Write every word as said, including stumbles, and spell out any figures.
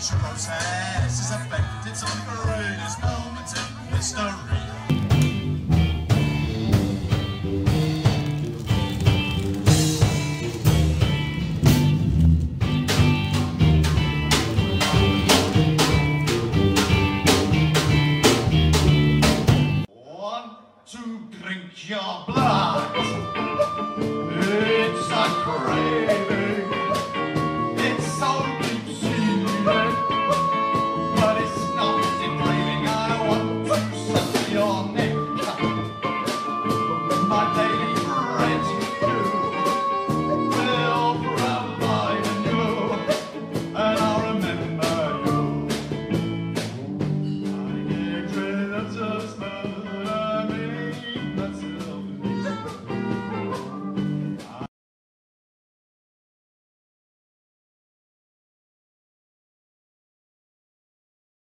fermentation process is affected some of the greatest moments in history. Drink your blood. It's a craving. It's so